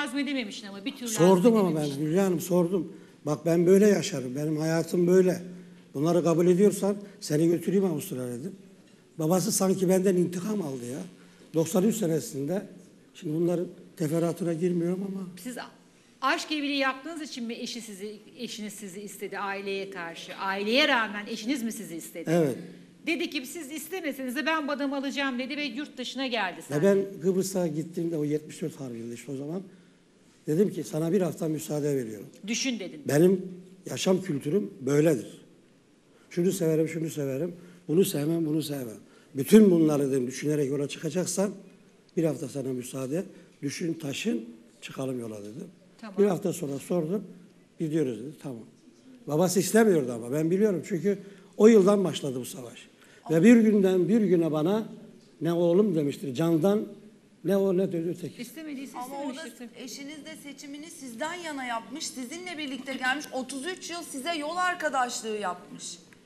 hazmedememişsin ama bir türlü Sordum ama ben hazmedememişsin. Hülya Hanım sordum. Bak ben böyle yaşarım. Benim hayatım böyle. Bunları kabul ediyorsan seni götüreyim Avustralya'ya dedim. Babası sanki benden intikam aldı ya. 93 senesinde. Şimdi bunların teferruatına girmiyorum ama. Siz aşk evliliği yaptığınız için mi eşiniz sizi istedi aileye karşı? Aileye rağmen eşiniz mi sizi istedi? Evet. Dedi ki siz istemeseniz de ben badamı alacağım dedi ve yurt dışına geldi Ve ben Kıbrıs'a gittiğimde o 74 harbiydi işte o zaman. Dedim ki sana bir hafta müsaade veriyorum. Düşün dedin. Benim yaşam kültürüm böyledir. Şunu severim, şunu severim. Bunu sevmem, bunu sevmem. Bütün bunları dedim düşünerek yola çıkacaksan bir hafta sana müsaade. Düşün, taşın, çıkalım yola dedim. Tamam. Bir hafta sonra sordum. Gidiyoruz dedi. Tamam. Babası istemiyordu ama ben biliyorum çünkü o yıldan başladı bu savaş. Ve bir günden bir güne bana ne oğlum demiştir candan ne o ne de öteki. İstemediyse Ama o da istememiştir. eşiniz de seçimini sizden yana yapmış. Sizinle birlikte gelmiş. 33 yıl size yol arkadaşlığı yapmış.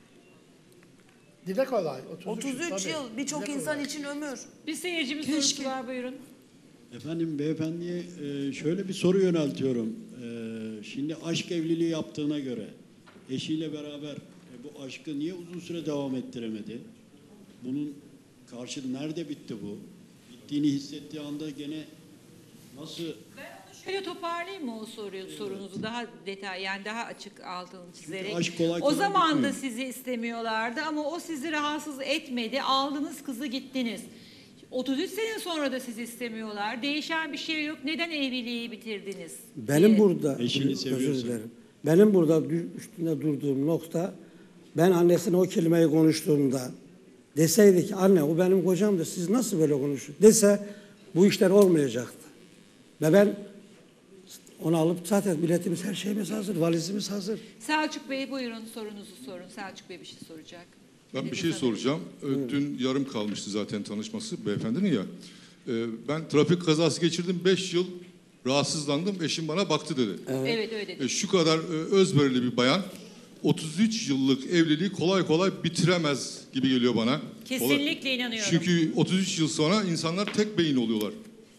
Dile kolay. 33 tabii. yıl birçok Dile insan kolay. için ömür. Bir seyircimiz sorusu var buyurun. Efendim beyefendiye şöyle bir soru yöneltiyorum. Şimdi aşk evliliği yaptığına göre eşiyle beraber bu aşkı niye uzun süre devam ettiremedi? Bunun karşılığı nerede bitti bu? Bittiğini hissettiği anda gene nasıl... Şöyle toparlayayım mı o sorunuzu daha detay yani daha açık altını çizerek. aşk kolay O kolay zaman da bitmiyor. sizi istemiyorlardı ama o sizi rahatsız etmedi. Aldınız kızı gittiniz. 33 sene sonra da sizi istemiyorlar. Değişen bir şey yok. Neden evliliği bitirdiniz? Benim diye. burada, Eşini özür seviyorsun. dilerim. Benim burada üstünde durduğum nokta, ben annesine o kelimeyi konuştuğumda deseydi ki anne o benim kocamdı siz nasıl böyle konuşuyorsunuz dese bu işler olmayacaktı. Ve ben onu alıp zaten biletimiz her şeyimiz hazır, valizimiz hazır. Selçuk Bey buyurun sorunuzu sorun. Selçuk Bey bir şey soracak. Ben bir şey soracağım. Dün yarım kalmıştı zaten tanışması beyefendinin ya. Ben trafik kazası geçirdim. 5 yıl rahatsızlandım. Eşim bana baktı dedi. Evet öyle dedi. Şu kadar özverili bir bayan 33 yıllık evliliği kolay kolay bitiremez gibi geliyor bana. Kesinlikle inanıyorum. Çünkü 33 yıl sonra insanlar tek beyin oluyorlar.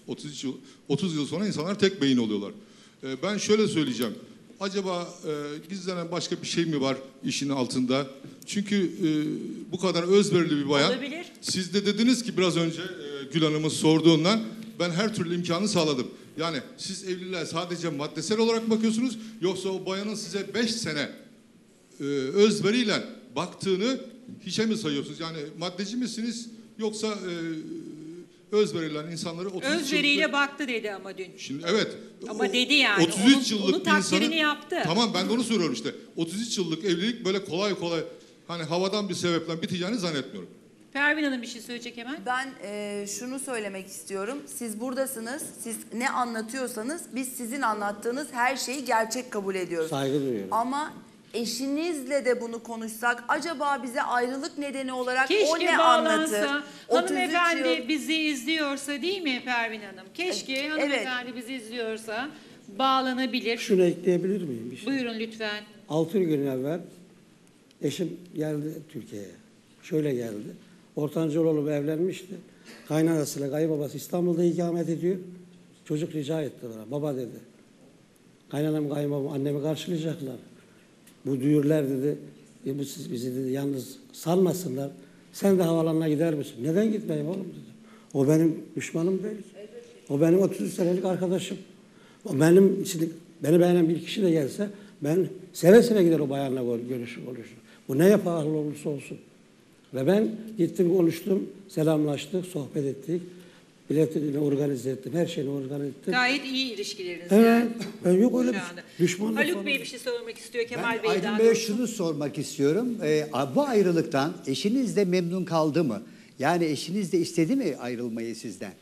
30 yıl sonra insanlar tek beyin oluyorlar. Ben şöyle söyleyeceğim. Acaba gizlenen başka bir şey mi var işin altında? Çünkü bu kadar özverili bir bayan. Olabilir. Siz de dediniz ki biraz önce Gül Hanım'ın sorduğundan ben her türlü imkanı sağladım. Yani siz evliliğe sadece maddesel olarak bakıyorsunuz yoksa o bayanın size 5 sene özveriyle baktığını hiçe mi sayıyorsunuz? Yani maddeci misiniz yoksa özverilen insanları 33 Özveriyle yıllık... baktı dedi ama dün. Şimdi evet. Ama dedi yani. 33 yıllık onun takdirini insanı, yaptı. Tamam ben de onu soruyorum işte. 33 yıllık evlilik böyle kolay kolay hani havadan bir sebepten biteceğini zannetmiyorum. Pervin Hanım bir şey söyleyecek hemen. Ben şunu söylemek istiyorum. Siz buradasınız. Siz ne anlatıyorsanız biz sizin anlattığınız her şeyi gerçek kabul ediyoruz. Saygı duyuyorum. Ama eşinizle de bunu konuşsak acaba bize ayrılık nedeni olarak o Keşke ne anlatır? bağlansa. 33 Hanımefendi yıl- bizi izliyorsa değil mi Pervin Hanım? Keşke Evet. hanımefendi bizi izliyorsa bağlanabilir. Şunu ekleyebilir miyim? Bir şey? Buyurun lütfen. 6 gün evvel eşim geldi Türkiye'ye. Şöyle geldi. Ortancıoğlu evlenmişti. Kaynanasıyla kayınbabası İstanbul'da ikamet ediyor. Çocuk rica etti bana. Baba dedi. Kaynanam kayınbabam annemi karşılayacaklar. Bu düğürler dedi. Bu siz bizi dedi yalnız salmasınlar. Sen de havalanına gider misin? Neden gitmeyeyim oğlum dedi. O benim düşmanım değil. O benim 33 senelik arkadaşım. O benim şimdi beni beğenen bir kişi de gelse ben seve seve gider o bayanla görüşür. Bu ne yapar olursa olsun. Ve ben gittim konuştum, selamlaştık, sohbet ettik. Biletini organize ettim, her şeyini organize ettim. Gayet iyi ilişkileriniz Evet, yani. ben yok öyle Şu bir anda. düşmanlık Haluk falan. Bey bir şey sormak istiyor. Kemal Ben Bey Aydın daha Bey'e doğrusu. şunu sormak istiyorum. Bu ayrılıktan eşiniz de memnun kaldı mı? Yani eşiniz de istedi mi ayrılmayı sizden?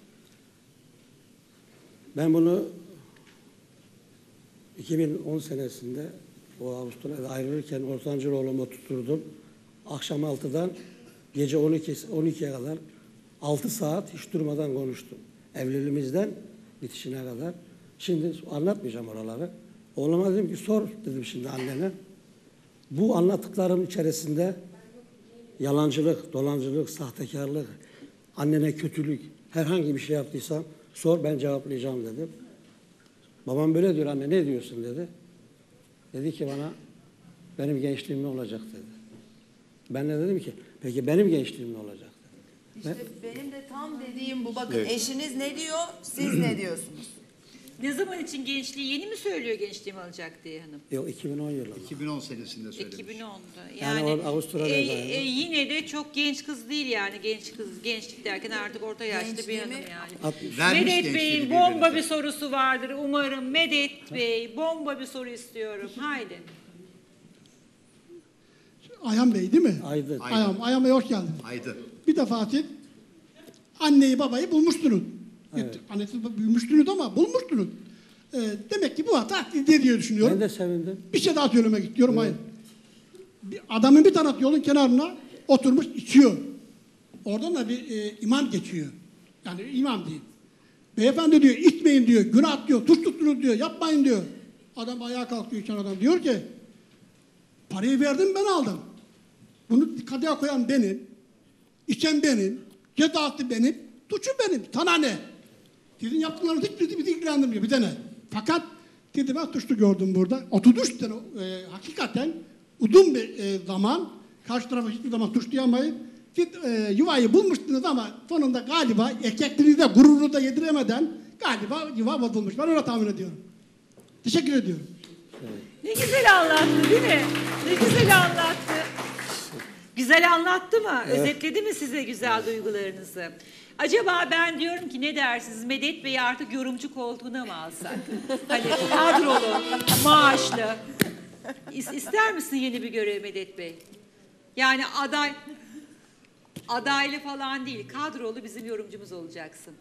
Ben bunu 2010 senesinde o Avustralya'da ayrılırken ortancıoğlumu tuturdum. Akşam 6'dan gece 12'ye kadar 6 saat hiç durmadan konuştum. Evliliğimizden bitişine kadar. Şimdi anlatmayacağım oraları. Oğluma dedim ki sor dedim şimdi annene. Bu anlattıklarım içerisinde yalancılık, dolancılık, sahtekarlık, annene kötülük, herhangi bir şey yaptıysam sor ben cevaplayacağım dedim. Babam böyle diyor, anne ne diyorsun dedi. Dedi ki bana, benim gençliğim ne olacak dedi. Ben de dedim ki, peki benim gençliğim ne olacak dedi. İşte benim de tam dediğim bu. Bakın Evet. eşiniz ne diyor, siz ne diyorsunuz? Ne zaman için gençliği yeni mi söylüyor gençliğim alacak diye hanım? Yok 2010 yılında. 2010 senesinde söylemiş. 2010'da. Yani Yani, o Avustralya'da yani. yine de çok genç kız değil yani. Genç kız, gençlik derken artık orta yaşlı bir hanım Gençliğimi- yani. Vermiş Medet gençliğini Bey'in birbirine. bomba bir sorusu vardır umarım. Medet Bey, bomba bir soru istiyorum. Haydi. Ayhan Bey değil mi? Aydın. Ayhan Bey hoş geldin. Aydın. Bir defa siz anneyi babayı bulmuştunuz. Evet. Annesi büyümüştünüz ama bulmuştunuz. Demek ki bu hata sizde diye düşünüyorum. Ben de sevindim. Bir şey daha söylemek istiyorum. Hayır. Adamın bir taraf yolun kenarına oturmuş içiyor. Oradan da bir imam geçiyor. Yani imam değil. Beyefendi diyor içmeyin diyor. Günah diyor. Tuş tuttunuz diyor. Yapmayın diyor. Adam ayağa kalkıyor içen adam. Diyor ki parayı verdim ben aldım. Bunu kadıya koyan benim. İçen benim. Cezası benim. Suçu benim. Sana ne? Sizin yaptıklarınız hiçbirisi bizi ilgilendirmiyor. Bir de ne? Fakat dedi ben suçlu gördüm burada. 33 sene hakikaten uzun bir zaman karşı tarafa hiçbir zaman suçlayamayız. Siz yuvayı bulmuştunuz ama sonunda galiba erkekliğinize gururu da yediremeden galiba yuva bozulmuş. Ben öyle tahmin ediyorum. Teşekkür ediyorum. Ne güzel anlattı değil mi? Ne güzel anlattı. Güzel anlattı mı? Özetledi mi size güzel duygularınızı? Acaba ben diyorum ki ne dersiniz? Medet Bey'i artık yorumcu koltuğuna mı alsak? Hani kadrolu, maaşlı. İster misin yeni bir görev Medet Bey? Yani adaylı falan değil, kadrolu bizim yorumcumuz olacaksın.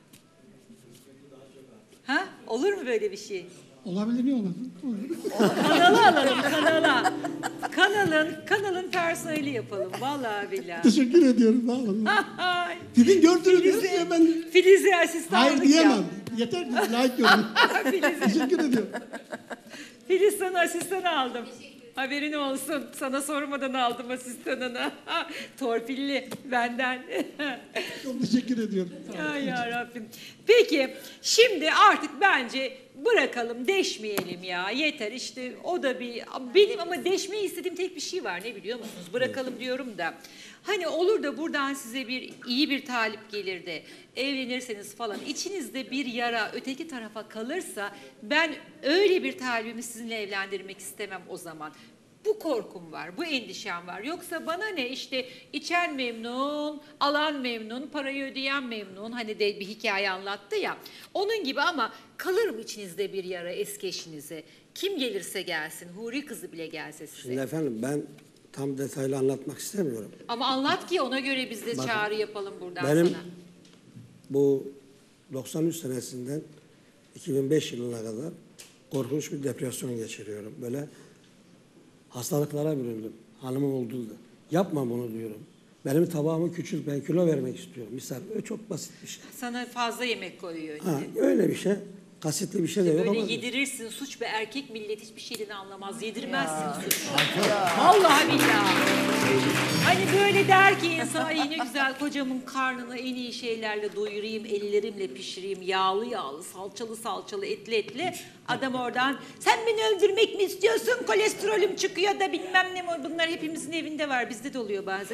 Ha? Olur mu böyle bir şey? Olabilir mi olmasın? Kanalı alalım, kanala. Kanalın personeli yapalım. Vallahi billahi. Teşekkür ediyorum. Sağ olun. Ay, Sizin gördüğünüz diyorsunuz ben Filiz'e asistanlık hayır diyemem. yap. Yeter ki layık görün. Teşekkür ediyorum. Filiz sana asistan aldım. Haberin olsun. Sana sormadan aldım asistanını. Torpilli benden. Çok teşekkür ediyorum. Ay yarabbim. Peki şimdi artık bence bırakalım, deşmeyelim ya. Yeter işte o da benim ama deşmeyi istediğim tek bir şey var, ne biliyor musunuz? Bırakalım diyorum da. Hani olur da buradan size iyi bir talip gelir de evlenirseniz falan içinizde bir yara öteki tarafa kalırsa ben öyle bir talibimi sizinle evlendirmek istemem o zaman. Bu korkum var, bu endişem var. Yoksa bana ne işte içen memnun, alan memnun, parayı ödeyen memnun. Hani de bir hikaye anlattı ya. Onun gibi ama kalır mı içinizde bir yara eski eşinize? Kim gelirse gelsin, huri kızı bile gelse size. Şimdi efendim ben tam detaylı anlatmak istemiyorum. Ama anlat ki ona göre biz de Bakın, çağrı yapalım buradan benim sana. bu 93 senesinden 2005 yılına kadar korkunç bir depresyon geçiriyorum. Böyle hastalıklara büründüm. Hanımım olduğu da. Yapma bunu diyorum. Benim tabağımı küçült, ben kilo vermek istiyorum. Misal öyle çok basit bir şey. Sana fazla yemek koyuyor. Ha, öyle bir şey. Kasıtlı bir şey de yok Böyle ama. yedirirsin suç ve erkek millet hiçbir şeyden anlamaz. Yedirmezsin suç. Vallahi billahi. Hani böyle der ki insan ay ne güzel kocamın karnını en iyi şeylerle doyurayım, ellerimle pişireyim, yağlı yağlı, salçalı salçalı, etli etli. Adam oradan sen beni öldürmek mi istiyorsun? Kolesterolüm çıkıyor da bilmem ne mi? Bunlar hepimizin evinde var. Bizde de oluyor bazen.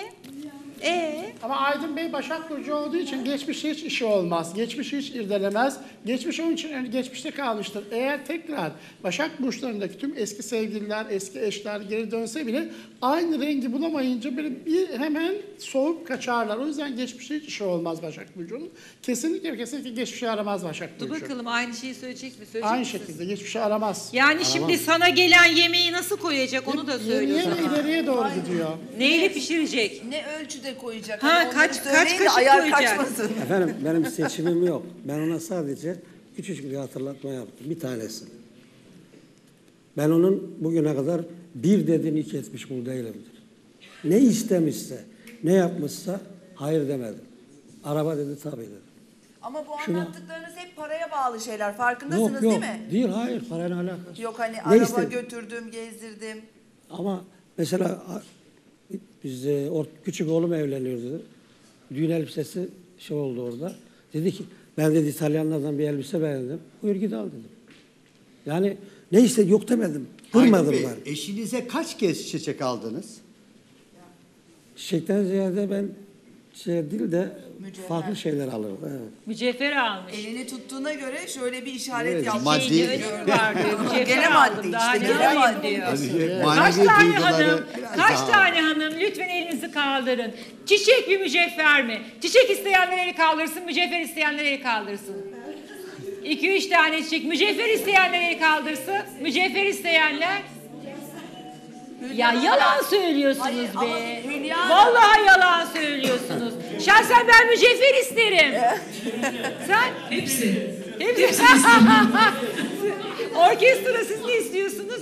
Ama Aydın Bey Başak Burcu olduğu için geçmişe hiç işi olmaz. Geçmişi hiç irdelemez. Geçmiş onun için geçmişte kalmıştır. Eğer tekrar Başak Burçlarındaki tüm eski sevgililer, eski eşler geri dönse bile aynı rengi bulamayınca böyle bir hemen soğuk kaçarlar. O yüzden geçmişe hiç işi olmaz Başak Burcu'nun. Kesinlikle geçmişi aramaz Başak Dur Burcu. bakalım aynı şeyi söyleyecek mi? Söyleyecek Aynı misin? şekilde geçmişi aramaz. Yani şimdi sana gelen yemeği nasıl koyacak onu da söyle o Yeniye zaman. ileriye doğru gidiyor. Neyle pişirecek? Ne ölçüde koyacak? Ha, Hani onları kaç söyleyin de kaşık ayar koyacak? kaçmasın. Efendim benim seçimim yok. Ben ona sadece küçük bir hatırlatma yaptım. Bir tanesi. Ben onun bugüne kadar bir dediğini iki etmiş kul değilimdir. Ne istemişse, ne yapmışsa hayır demedim. Araba dedi tabii dedim. Ama bu Şuna- anlattıklarınız hep paraya bağlı şeyler. Farkındasınız Yok değil yok. mi? Değil hayır parayla alakası. Yok hani Ne araba istedim? götürdüm, gezdirdim. Ama mesela biz küçük oğlum evleniyordu. Düğün elbisesi oldu orada. Dedi ki ben dedi İtalyanlardan bir elbise beğendim. Buyur git al dedim. Yani neyse yok demedim. Aydın Durmadım Bey, ben. eşinize kaç kez çiçek aldınız? Çiçekten ziyade ben şey değil de Mücevher. farklı şeyler alırım. Evet. Mücevher almış. Elini tuttuğuna göre şöyle bir işaret Evet, yapmış. maddi- Şeyin önemi var diyor. Mücevher Gene aldım, maddi daha işte, ne gene alayım maddi. diyor. Hani Kaç manevi tane duyguları hanım, biraz kaç daha- tane hanım lütfen elinizi kaldırın. Çiçek bir mücevher mi? Çiçek isteyenler eli kaldırsın, mücevher isteyenler eli kaldırsın. 2-3 tane çiçek, mücevher isteyenler eli kaldırsın, mücevher isteyenler. Ya yalan söylüyorsunuz Hayır, ama be. Hülya Hanım- Vallahi yalan söylüyorsunuz. Şahsen ben mücevher isterim. Sen? Hepsi. Hepsi. Orkestra siz ne istiyorsunuz?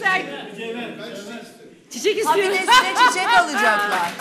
Çiçek istiyorum. Hazinesine çiçek alacaklar.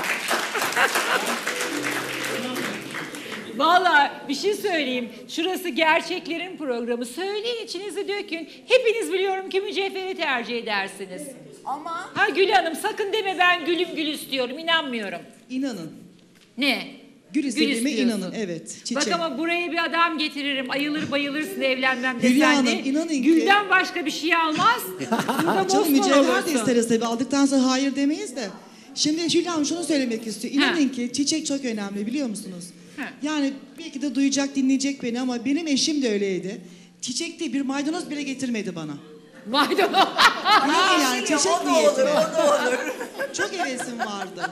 Vallahi bir şey söyleyeyim. Şurası gerçeklerin programı. Söyleyin, içinizi dökün. Hepiniz biliyorum ki mücevheri tercih edersiniz. Ama Ha Gül Hanım sakın deme ben gül istiyorum. İnanmıyorum. İnanın. Ne? Gül istediğime istiyorsun. inanın. Evet. Çiçek. Bak ama buraya bir adam getiririm. Ayılır bayılırsın evlenmem Hülya desen Hanım, de. inanın ki- Gülden başka bir şey almaz. Burada Canım mosmor mücevher de olursun. isteriz tabii. Aldıktan sonra hayır demeyiz de. Şimdi Hülya Hanım şunu söylemek istiyor. İnanın Ha. ki çiçek çok önemli biliyor musunuz? Ha. Yani belki de duyacak, dinleyecek beni ama benim eşim de öyleydi. Çiçek değil, bir maydanoz bile getirmedi bana. Maydanoz. İnanın yani çiçek o da olur, niyetine. o da olur. Çok hevesim vardı.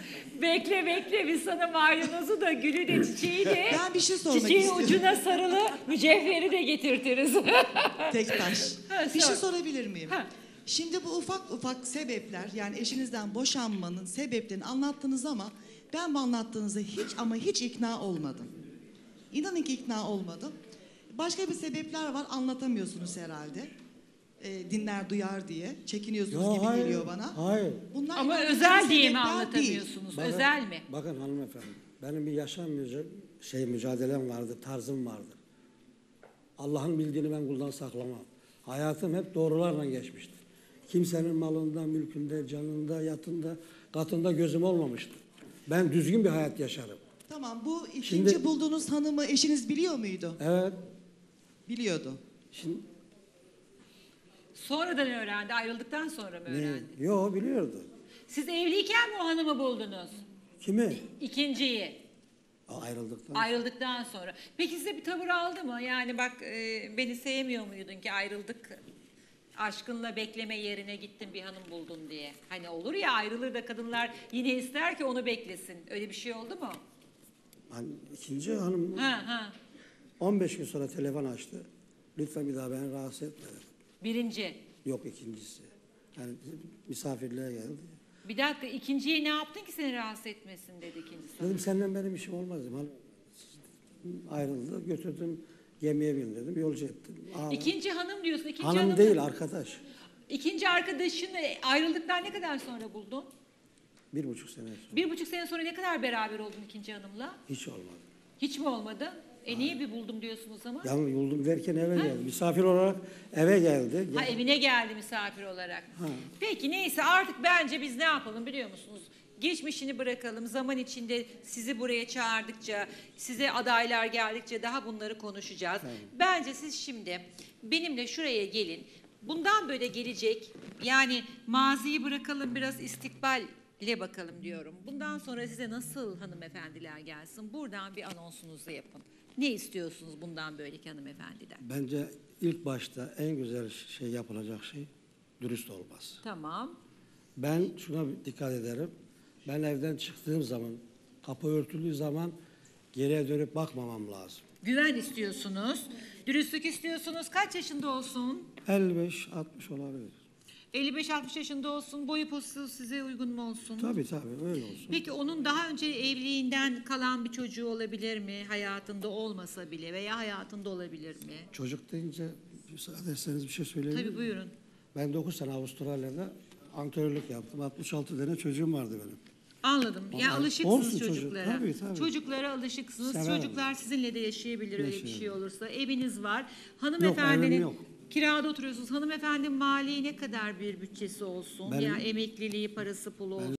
Bekle biz sana maydanozu da gülü de çiçeği de. Ben bir şey sormak Çiçeğin istiyorum. ucuna sarılı mücevheri de getirtiriz. Tek taş. Ha, Bir şey sor. sorabilir miyim? Ha. Şimdi bu ufak sebepler yani eşinizden boşanmanın sebeplerini anlattınız ama ben bu anlattığınızda hiç ikna olmadım. İnanın ki ikna olmadım. Başka bir sebepler var anlatamıyorsunuz herhalde. Dinler duyar diye çekiniyorsunuz gibi hayır, geliyor bana. hayır. Bunlar Ama inandığınız özel diye mi sebepler değil. anlatamıyorsunuz? Özel mi? Bakın hanımefendi, benim bir yaşam mücadelem vardı, tarzım vardı. Allah'ın bildiğini ben kuldan saklamam. Hayatım hep doğrularla geçmişti. Kimsenin malında, mülkünde, canında, yatında, katında gözüm olmamıştı. Ben düzgün bir hayat yaşarım. Tamam bu ikinci Şimdi- bulduğunuz hanımı eşiniz biliyor muydu? Evet. Biliyordu. Şimdi Sonradan öğrendi. Ayrıldıktan sonra mı öğrendi? Yo biliyordu. Siz evliyken mi o hanımı buldunuz? Kimi? İkinciyi. Ayrıldıktan. Ayrıldıktan sonra. Peki size bir tavır aldı mı? Yani bak beni sevmiyor muydun ki ayrıldık. Aşkınla bekleme yerine gittin bir hanım buldun diye. Hani olur ya ayrılır da kadınlar yine ister ki onu beklesin. Öyle bir şey oldu mu? Hani ikinci hanım Ha. 15 gün sonra telefon açtı. Lütfen bir daha beni rahatsız etme dedi. Birinci. Yok ikincisi. Yani misafirliğe geldi. Bir dakika ikinciye ne yaptın ki seni rahatsız etmesin dedi ikincisi. Dedim senden benim işim olmaz dedim. Hani ayrıldı götürdüm gemiye bin dedim yolcu ettim. Ağladım. İkinci hanım diyorsun. İkinci Hanım değil arkadaş. İkinci arkadaşını ayrıldıktan ne kadar sonra buldun? 1,5 sene sonra. 1,5 sene sonra ne kadar beraber oldun ikinci hanımla? Hiç olmadı. Hiç mi olmadı? Niye bir buldum diyorsun o zaman? Yani buldum derken eve geldi. Misafir olarak eve geldi. Ha evine geldi misafir olarak. Peki neyse artık bence biz ne yapalım biliyor musunuz? Geçmişini bırakalım. Zaman içinde sizi buraya çağırdıkça, size adaylar geldikçe daha bunları konuşacağız. Bence siz şimdi benimle şuraya gelin. Bundan böyle gelecek yani maziyi bırakalım biraz istikballe bakalım diyorum. Bundan sonra size nasıl hanımefendiler gelsin? Buradan bir anonsunuzu yapın. Ne istiyorsunuz bundan böyleki hanımefendiden? Bence ilk başta en güzel şey yapılacak şey dürüst olması. Tamam. Ben şuna dikkat ederim. Ben evden çıktığım zaman, kapı örtüldüğü zaman geriye dönüp bakmamam lazım. Güven istiyorsunuz, dürüstlük istiyorsunuz. Kaç yaşında olsun? 55-60 olabilir. 55-60 yaşında olsun, boyu postu size uygun mu olsun? Tabii öyle olsun. Peki onun daha önce evliliğinden kalan bir çocuğu olabilir mi? Hayatında olmasa bile veya hayatında olabilir mi? Çocuk deyince müsaade etseniz bir şey söyleyebilir Tabii miyim? buyurun. Ben 9 sene Avustralya'da antrenörlük yaptım. 66 tane çocuğum vardı benim. Anladım. Ya Ama alışıksınız olsun çocuk. çocuklara. Tabii. Çocuklara alışıksınız. Severim. Çocuklar sizinle de yaşayabilir öyle bir Yaşayabilir. şey olursa. Eviniz var. evim Hanımefendinin yok. kirada oturuyorsunuz. Hanımefendinin mali ne kadar bir bütçesi olsun? Benim- Ya emekliliği, parası, pulu olsun.